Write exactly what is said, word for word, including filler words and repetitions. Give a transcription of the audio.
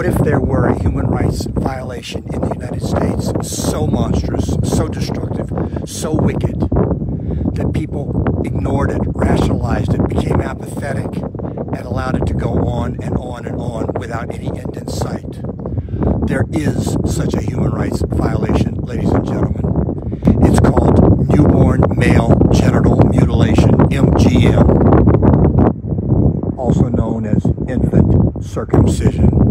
What if there were a human rights violation in the United States so monstrous, so destructive, so wicked, that people ignored it, rationalized it, became apathetic, and allowed it to go on and on and on without any end in sight? There is such a human rights violation, ladies and gentlemen. It's called newborn male genital mutilation, M G M, also known as infant circumcision.